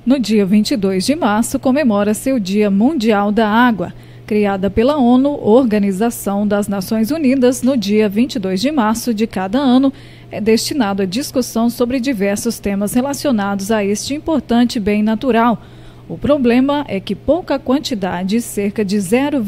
No dia 22 de março, comemora-se o Dia Mundial da Água. Criada pela ONU, Organização das Nações Unidas, no dia 22 de março de cada ano, é destinado à discussão sobre diversos temas relacionados a este importante bem natural. O problema é que pouca quantidade, cerca de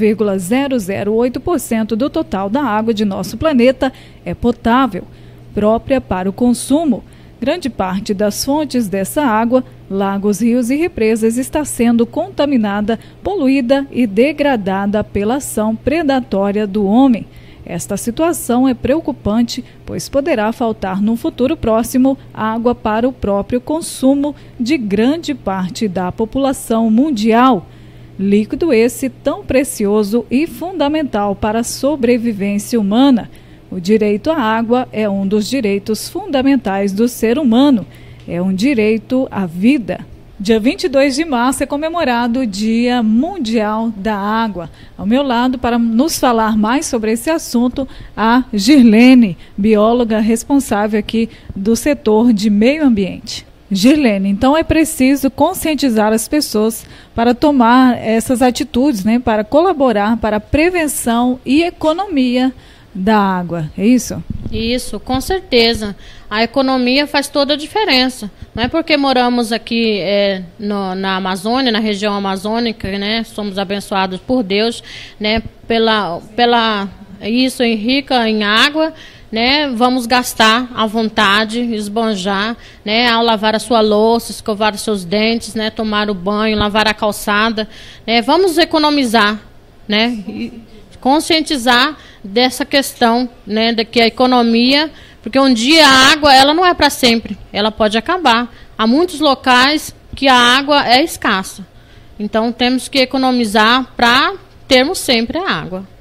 0,008% do total da água de nosso planeta, é potável, própria para o consumo. Grande parte das fontes dessa água, lagos, rios e represas, está sendo contaminada, poluída e degradada pela ação predatória do homem. Esta situação é preocupante, pois poderá faltar no futuro próximo água para o próprio consumo de grande parte da população mundial. Líquido esse tão precioso e fundamental para a sobrevivência humana. O direito à água é um dos direitos fundamentais do ser humano. É um direito à vida. Dia 22 de março é comemorado o Dia Mundial da Água. Ao meu lado, para nos falar mais sobre esse assunto, a Girlene, bióloga responsável aqui do setor de meio ambiente. Girlene, então é preciso conscientizar as pessoas para tomar essas atitudes, né, para colaborar para a prevenção e economia da água, é isso? Isso, com certeza. A economia faz toda a diferença. Não é porque moramos aqui na Amazônia, na região amazônica, né? Somos abençoados por Deus, né? Isso rica em água, né? Vamos gastar à vontade, esbanjar, né? Ao lavar a sua louça, escovar os seus dentes, né? Tomar o banho, lavar a calçada, né? Vamos economizar, né? Conscientizar dessa questão, né, de que a economia, porque um dia a água ela não é para sempre, ela pode acabar. Há muitos locais que a água é escassa, então temos que economizar para termos sempre a água.